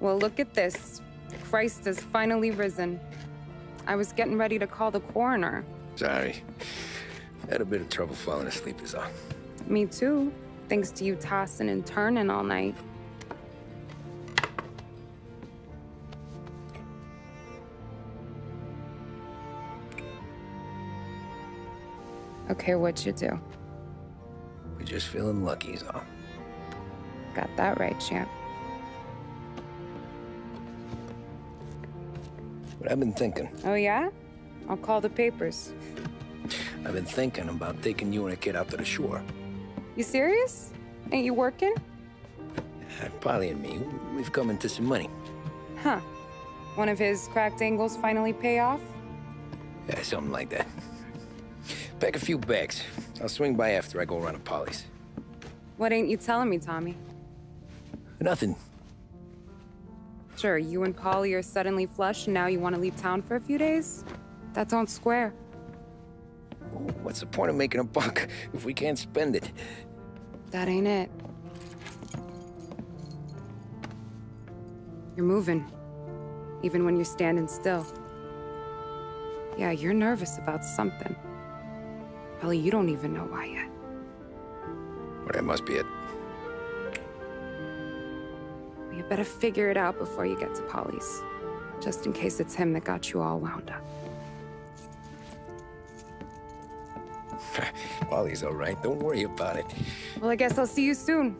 Well, look at this. Christ has finally risen. I was getting ready to call the coroner. Sorry. Had a bit of trouble falling asleep is all. Me too, thanks to you tossing and turning all night. Okay, what'd you do? We're just feeling lucky is all. Got that right, champ. But I've been thinking. Oh, yeah? I'll call the papers. I've been thinking about taking you and a kid out to the shore. You serious? Ain't you working? Polly and me, we've come into some money. Huh. One of his cracked angles finally pay off? Yeah, something like that. Pack a few bags. I'll swing by after I go around to Polly's. What ain't you telling me, Tommy? Nothing. Sure, you and Polly are suddenly flush and now you want to leave town for a few days? That don't square. What's the point of making a buck if we can't spend it? That ain't it. You're moving, even when you're standing still. Yeah, you're nervous about something. Probably you don't even know why yet. Well, that must be it. You better figure it out before you get to Polly's. Just in case it's him that got you all wound up. Polly's all right. Don't worry about it. Well, I guess I'll see you soon.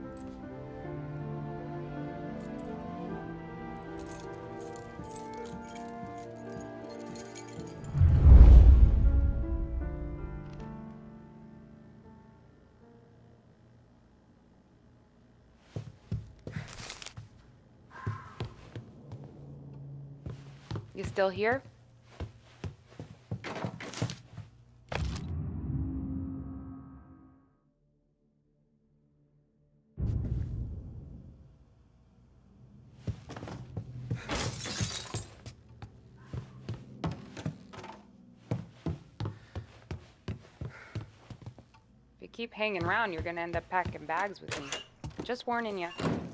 You still here? If you keep hanging around, you're gonna end up packing bags with me. Just warning you.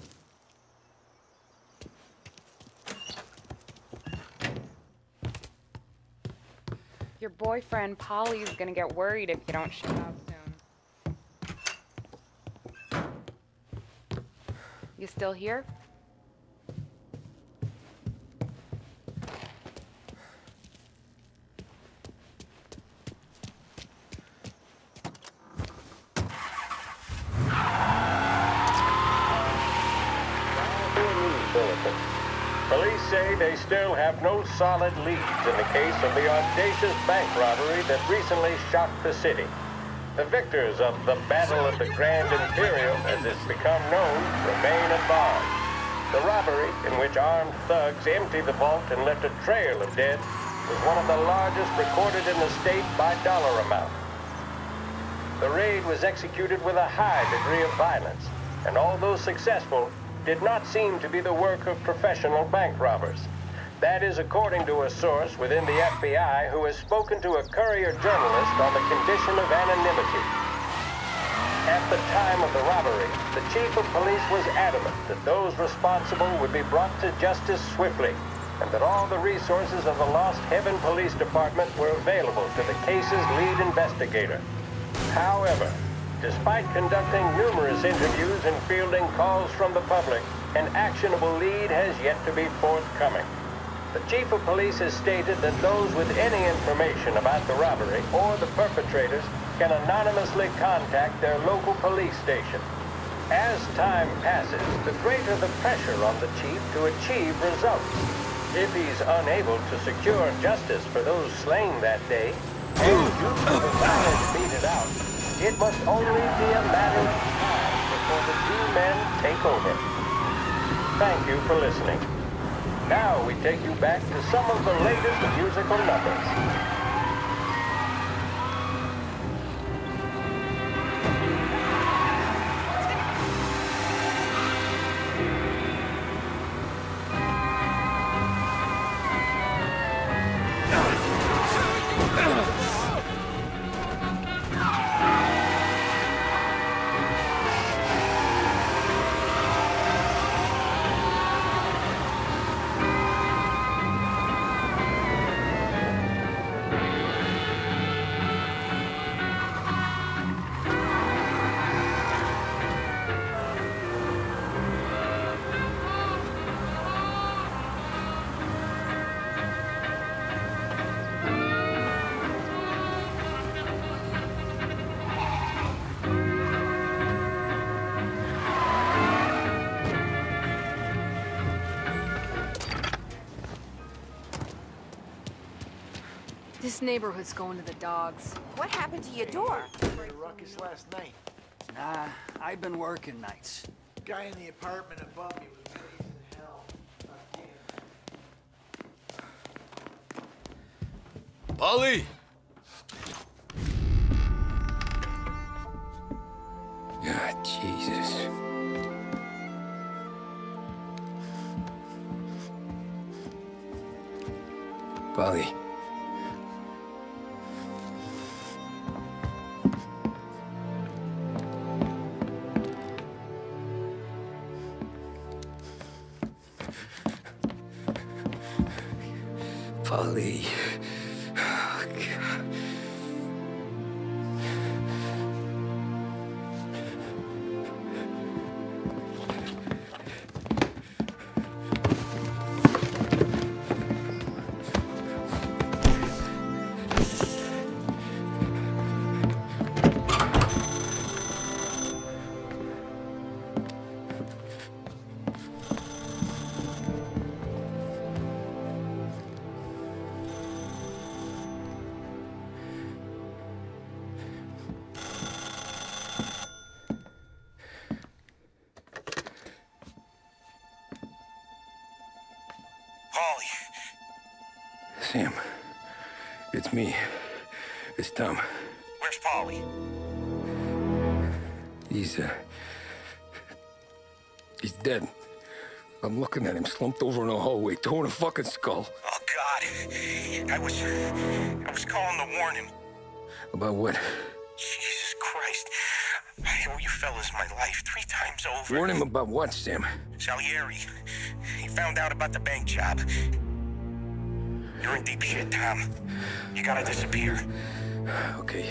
Your boyfriend, Polly's gonna get worried if you don't ship out soon. You still here? Police say they still have no solid leads in the case of the audacious bank robbery that recently shocked the city. The victors of the Battle of the Grand Imperial, as it's become known, remain at large. The robbery, in which armed thugs emptied the vault and left a trail of dead, was one of the largest recorded in the state by dollar amount. The raid was executed with a high degree of violence, and although successful, did not seem to be the work of professional bank robbers. That is according to a source within the FBI who has spoken to a Courier journalist on the condition of anonymity. At the time of the robbery, the chief of police was adamant that those responsible would be brought to justice swiftly, and that all the resources of the Lost Heaven Police Department were available to the case's lead investigator. However, despite conducting numerous interviews and fielding calls from the public, an actionable lead has yet to be forthcoming. The chief of police has stated that those with any information about the robbery or the perpetrators can anonymously contact their local police station. As time passes, the greater the pressure on the chief to achieve results. If he's unable to secure justice for those slain that day, and due to the violence meted out, it must only be a matter of time before the two men take over. Thank you for listening. Now we take you back to some of the latest musical numbers. This neighborhood's going to the dogs. What happened to your door? Made a ruckus last night. Nah, I've been working nights. Guy in the apartment above me was raising hell. Paulie! God, Jesus. Paulie. Paulie. Oh, God. Sam, it's me. It's Tom. Where's Paulie? He's dead. I'm looking at him slumped over in the hallway, torn a fucking skull. Oh, God. I was calling to warn him. About what? Jesus Christ. I owe you fellas my life 3 times over. Warn him about what, Sam? Salieri. He found out about the bank job. You're in deep shit, Tom. You gotta disappear. Okay,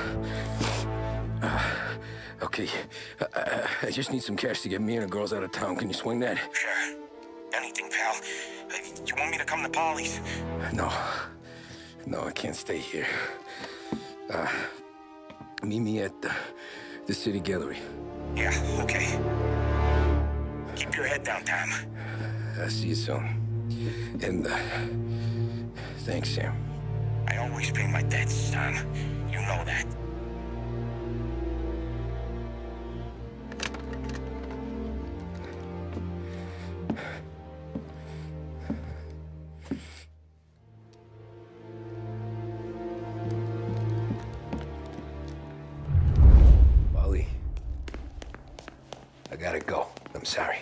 okay. I just need some cash to get me and the girls out of town. Can you swing that? Sure. Anything, pal. You want me to come to Paulie's? No, I can't stay here. Meet me at the city gallery. Yeah, okay. Keep your head down, Tom. I'll see you soon. And, thanks, Sam. I always pay my debts, Tom. You know that. Paulie, I gotta go. I'm sorry.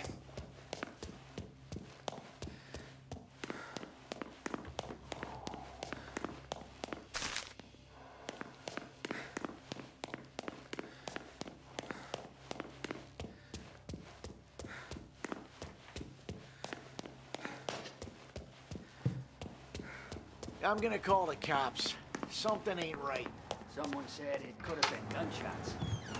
I'm gonna call the cops. Something ain't right. Someone said it could have been gunshots.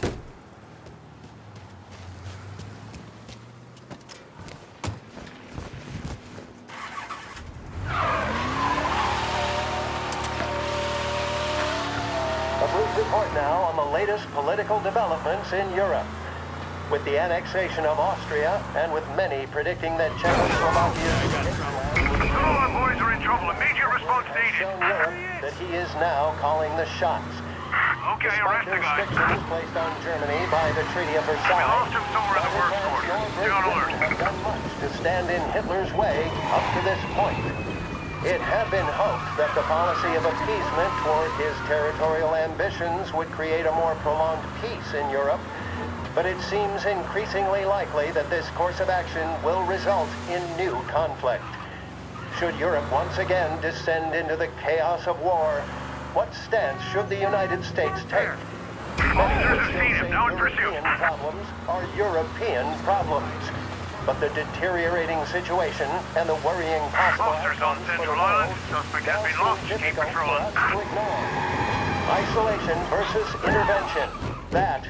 A brief report now on the latest political developments in Europe. With the annexation of Austria, and with many predicting that Czechoslovakia's All our boys are in trouble. Immediate response needed. shown Europe that he is now calling the shots. Okay, Despite arrest the the guy. restrictions placed on Germany by the Treaty of We Versailles, lost him somewhere in the neither works France order. nor Stay Great on Britain alert. have done much to stand in Hitler's way up to this point. It had been hoped that the policy of appeasement toward his territorial ambitions would create a more prolonged peace in Europe, but it seems increasingly likely that this course of action will result in new conflict. Should Europe once again descend into the chaos of war, what stance should the United States take? Many Officers would have still seen him. say Now in pursuit. European problems are European problems. But the deteriorating situation and the worrying possible Officers on outcomes for the Central world Island. Suspect has now been seem lost. Keep difficult for patrolling. us to ignore. Isolation versus intervention. That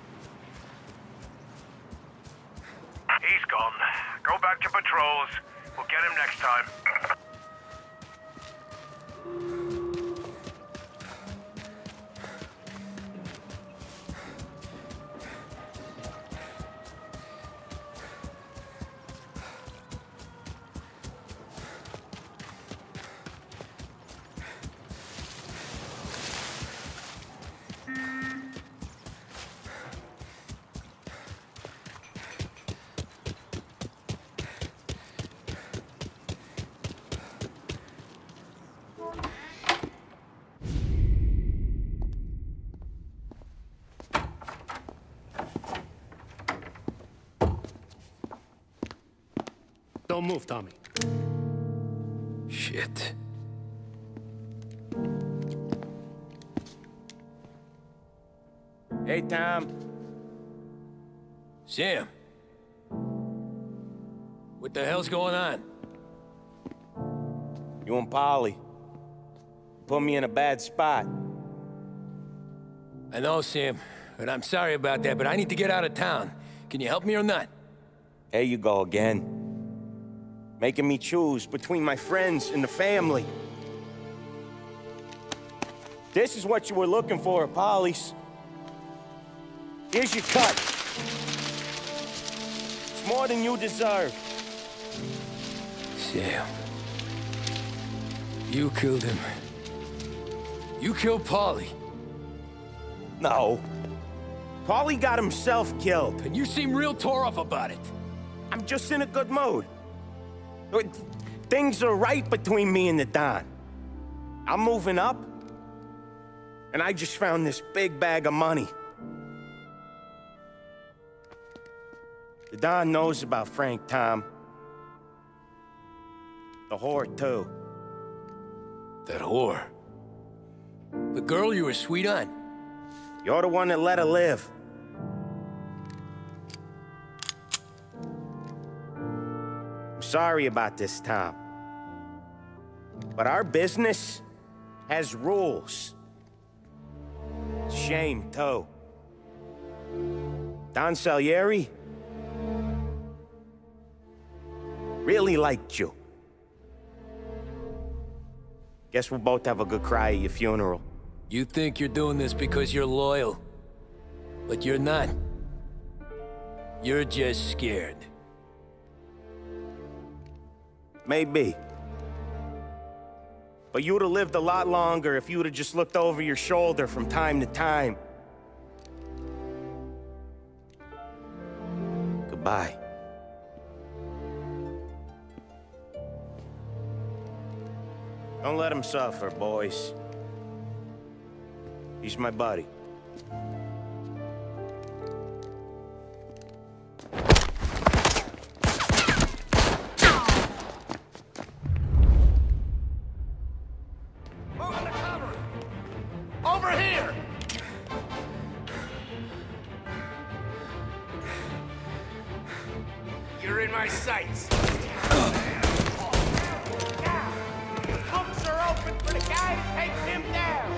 He's gone. Go back to patrols. We'll get him next time. Don't move, Tommy. Shit. Hey, Tom. Sam. What the hell's going on? You and Polly put me in a bad spot. I know, Sam, but I'm sorry about that, but I need to get out of town. Can you help me or not? There you go again. Making me choose between my friends and the family. This is what you were looking for at Polly's. Here's your cut. It's more than you deserve. Sam. You killed him. You killed Paulie. No. Paulie got himself killed. And you seem real tore up about it. I'm just in a good mood. Things are right between me and the Don. I'm moving up, and I just found this big bag of money. The Don knows about Frank, Tom. The whore, too. That whore? The girl you were sweet on? You're the one that let her live. I'm sorry about this, Tom. But our business has rules. Shame, too. Don Salieri really liked you. Guess we'll both have a good cry at your funeral. You think you're doing this because you're loyal, but you're not. You're just scared. Maybe. But you'd have lived a lot longer if you'd have just looked over your shoulder from time to time. Goodbye. Don't let him suffer, boys. He's my buddy. Over here! You're in my sights. Hooks are open for the guy who takes him down.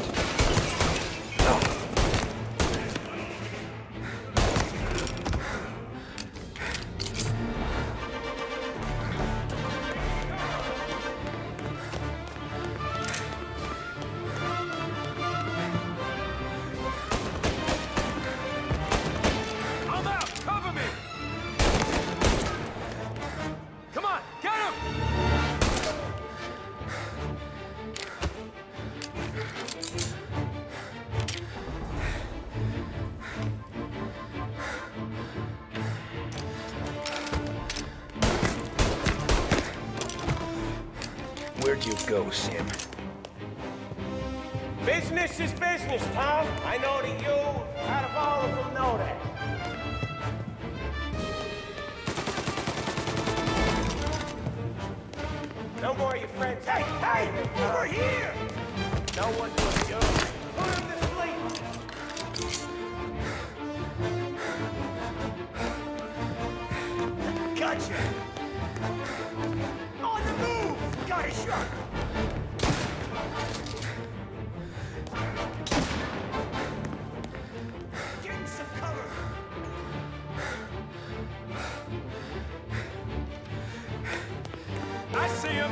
I'm out! Cover me! Come on, get him! Where'd you go, Sam? Business is business, Tom. I know that you, out of all of them, know that. No more of your friends. Hey, hey, over here! No one but you. Put him to sleep. Gotcha. On the move! Got a shot! Getting some cover! see him?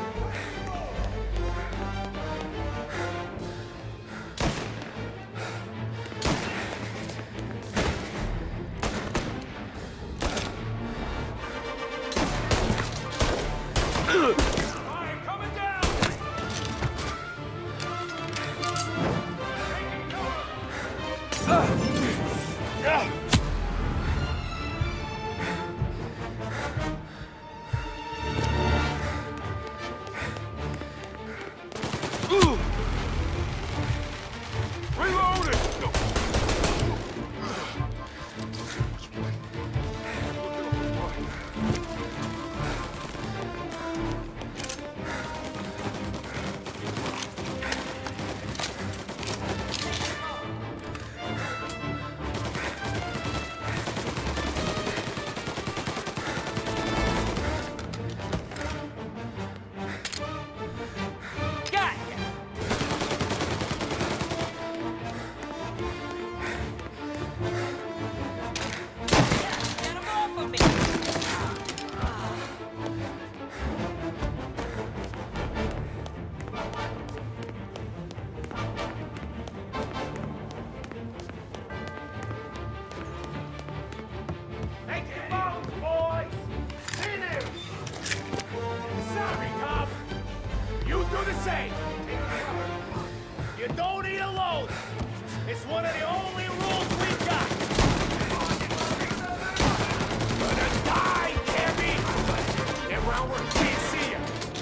You don't eat alone. It's one of the only rules we got. Gonna die, Cammy. Get round where we can't see you.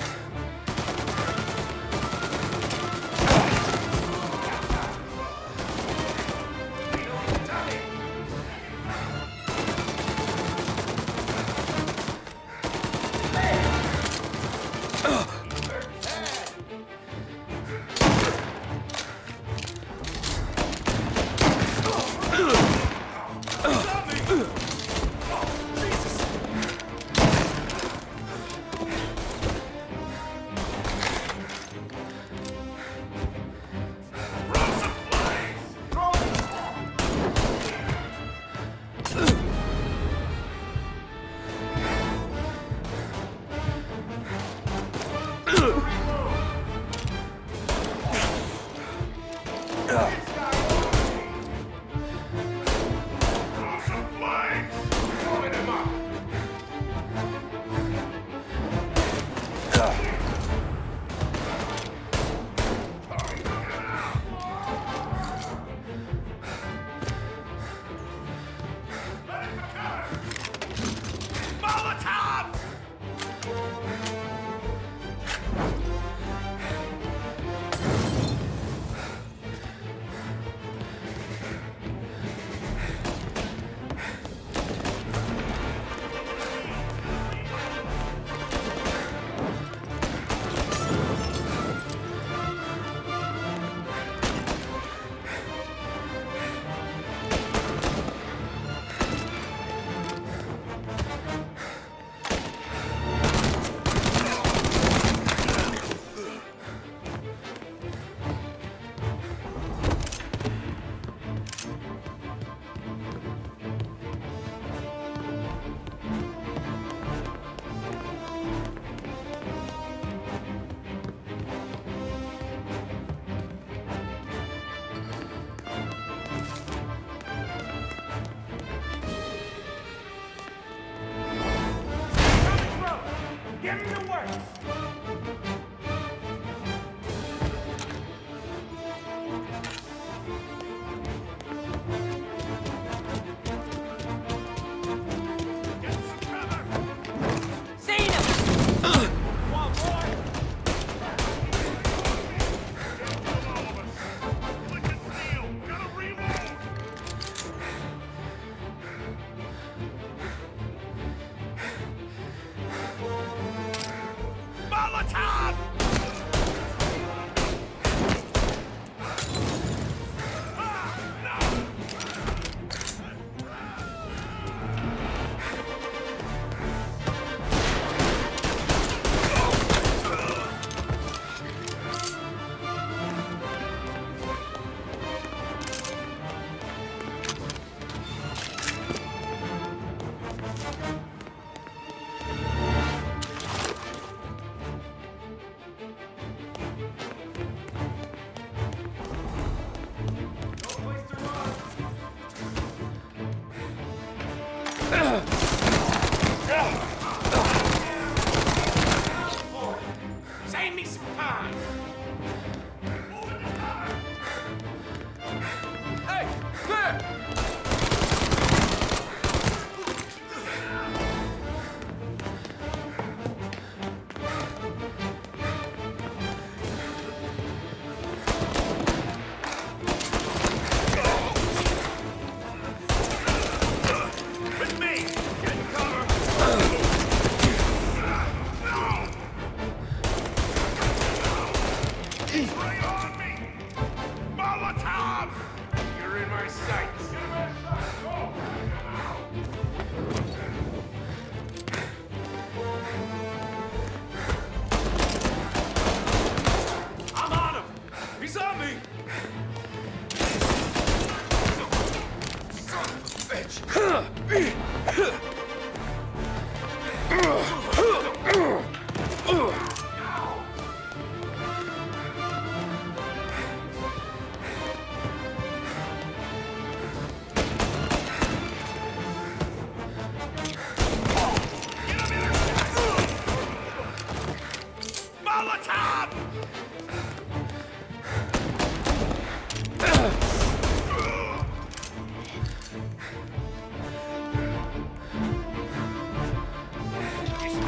Give me the works!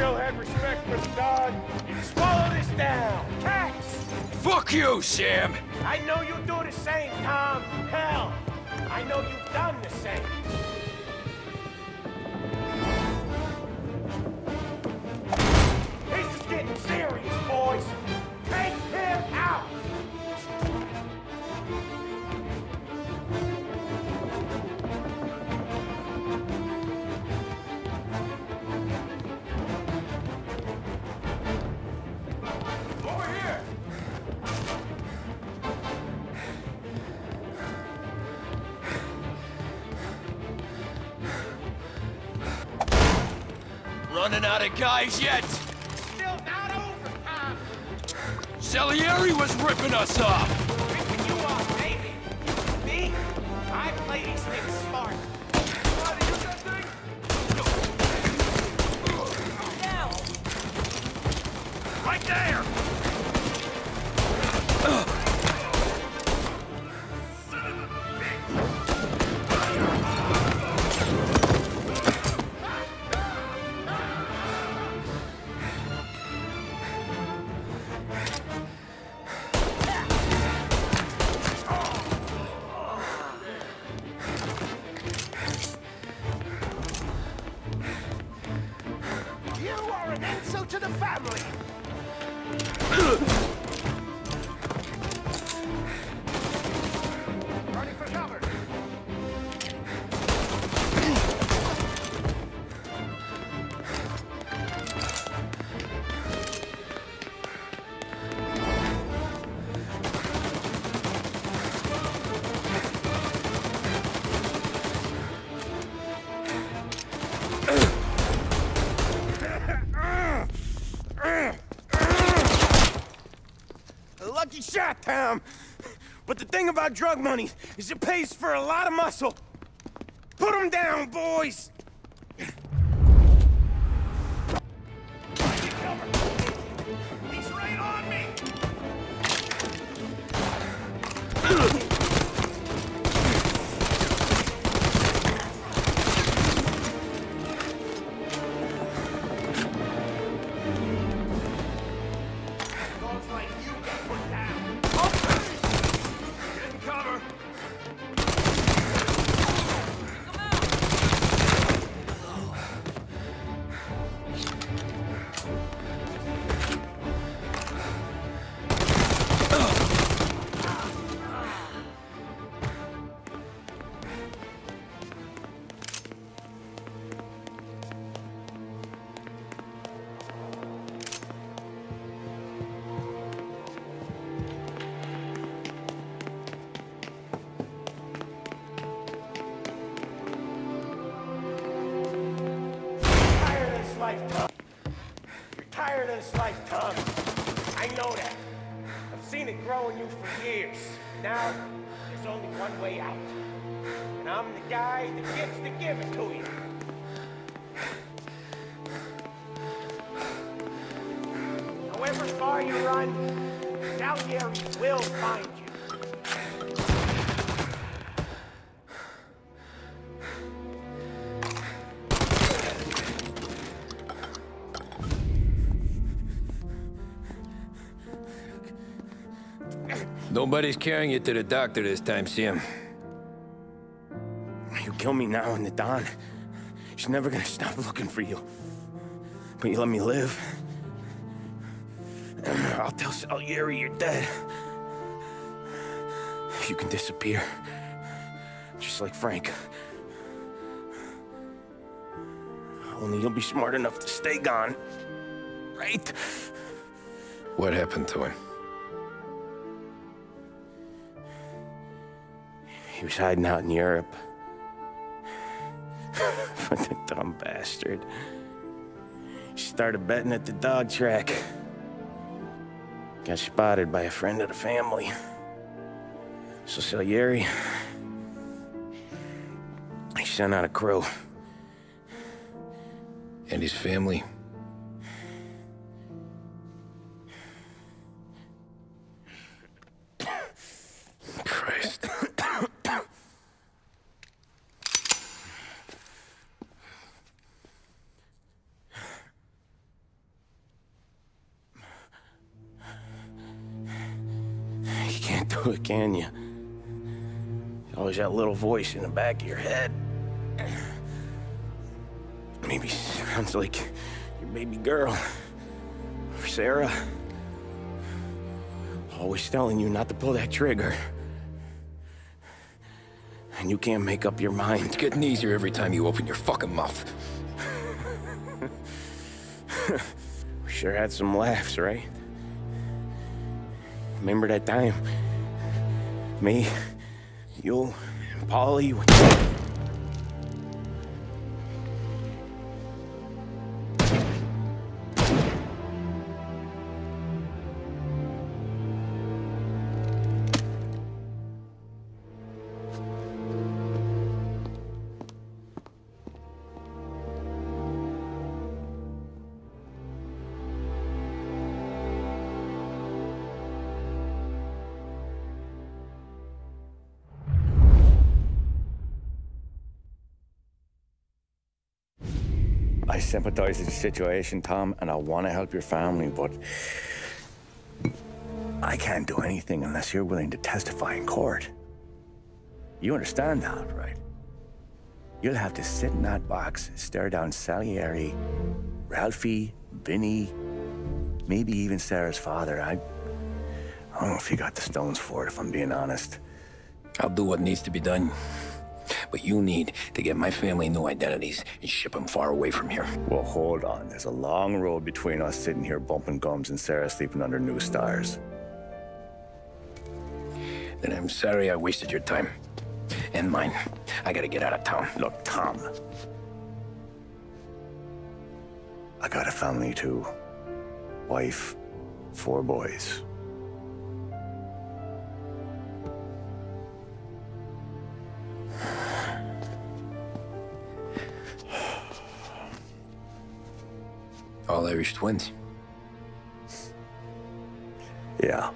still had respect for the dog, you'd swallow this down. Cats! Fuck you, Sam! I know you'll do the same, Tom. Hell, I know you've done the same. This is getting serious, boys. Take him out! Over here! Running out of guys yet? Still not over, Tom. Salieri was ripping us off! Ripping you off, baby. Me? I play these things smart. What, are you that thing? Right there! You are an insult to the family! Running for cover! Lucky shot, Tom. But the thing about drug money is it pays for a lot of muscle. Put him down, boys! He's right on me! Looks like you get put down. Get in cover! Tired of this life, Tom. You're tired of this life, Tom. I know that. I've seen it grow in you for years. Now, there's only one way out. And I'm the guy that gets to give it to you. However far you run, Salieri will find you. Nobody's carrying you to the doctor this time, Sam. You kill me now and the Don. She's never gonna stop looking for you. But you let me live. I'll tell Salieri you're dead. You can disappear. Just like Frank. Only you'll be smart enough to stay gone. Right? What happened to him? He was hiding out in Europe. But the dumb bastard. He started betting at the dog track. Got spotted by a friend of the family. So Salieri, he sent out a crew. And his family? Christ. do it, can you? Always that little voice in the back of your head. Maybe sounds like your baby girl. Or Sarah. Always telling you not to pull that trigger. And you can't make up your mind. It's getting easier every time you open your fucking mouth. We sure had some laughs, right? Remember that time? Me, you, and Paulie. I sympathize with the situation, Tom, and I want to help your family, but I can't do anything unless you're willing to testify in court. You understand that, right? You'll have to sit in that box, stare down Salieri, Ralphie, Vinny, maybe even Sarah's father. I don't know if you got the stones for it, if I'm being honest. I'll do what needs to be done. But you need to get my family new identities and ship them far away from here. Well, hold on. There's a long road between us sitting here bumping gums and Sarah sleeping under new stars. Then I'm sorry I wasted your time. And mine. I gotta get out of town. Look, Tom. I got a family too. Wife, 4 boys. All Irish twins. Yeah.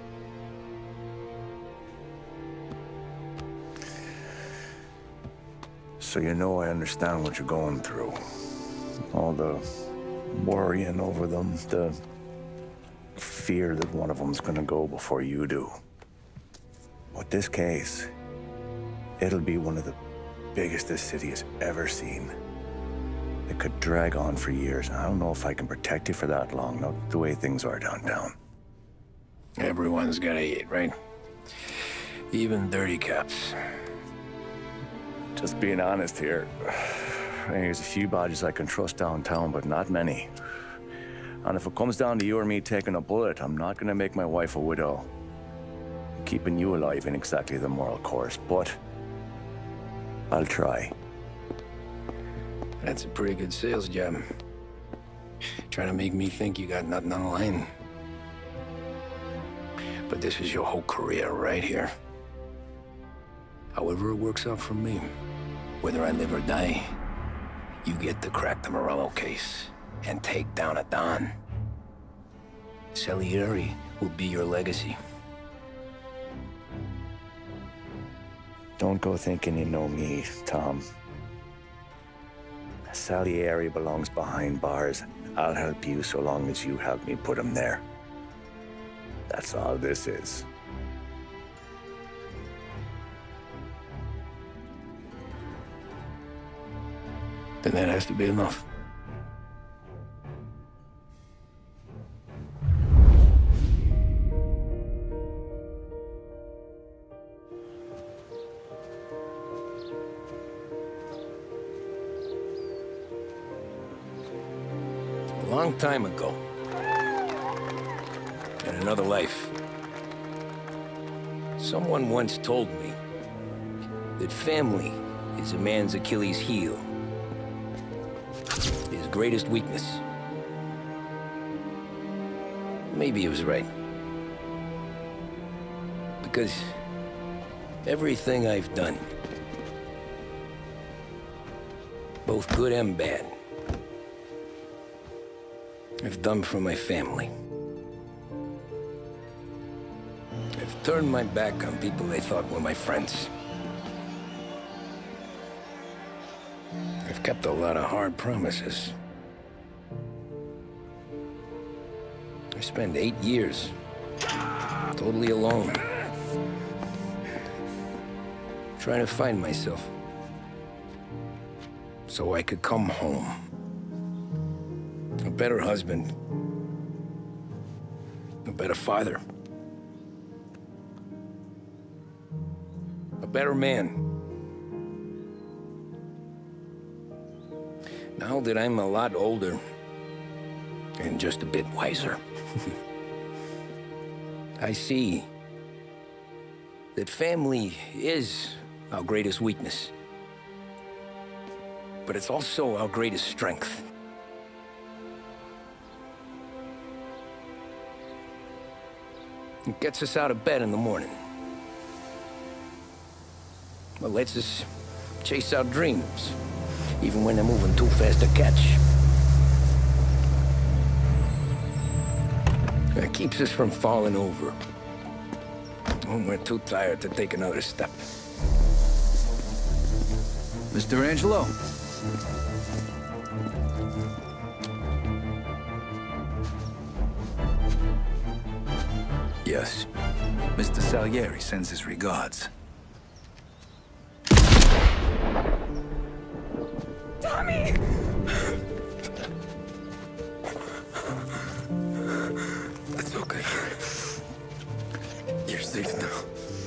So you know I understand what you're going through. All the worrying over them, the fear that one of them's gonna go before you do. But this case, it'll be one of the biggest this city has ever seen. It could drag on for years. I don't know if I can protect you for that long, not the way things are downtown. Everyone's gotta eat, right? Even dirty cops. Just being honest here. There's a few badges I can trust downtown, but not many. And if it comes down to you or me taking a bullet, I'm not gonna make my wife a widow. Keeping you alive ain't exactly the moral course, but I'll try. That's a pretty good sales job. Trying to make me think you got nothing on the line. But this is your whole career right here. However it works out for me, whether I live or die, you get to crack the Morello case and take down a Don. Salieri will be your legacy. Don't go thinking you know me, Tom. Salieri belongs behind bars. I'll help you so long as you help me put him there. That's all this is. Then that has to be enough. A long time ago, in another life, someone once told me that family is a man's Achilles heel, his greatest weakness. Maybe he was right. Because everything I've done, both good and bad, I've done for my family. I've turned my back on people they thought were my friends. I've kept a lot of hard promises. I spent 8 years totally alone, Trying to find myself. So I could come home. A better husband. A better father. A better man. Now that I'm a lot older and just a bit wiser, I see that family is our greatest weakness, but it's also our greatest strength. It gets us out of bed in the morning. It lets us chase our dreams, even when they're moving too fast to catch. It keeps us from falling over when we're too tired to take another step. Mr. Angelo. Yes. Mr. Salieri sends his regards. Tommy! That's okay. You're safe now.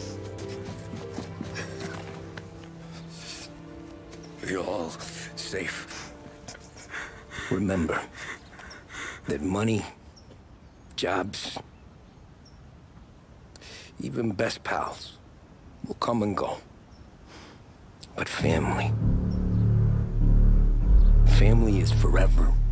You're all safe. Remember that money, jobs, even best pals will come and go. But family is forever.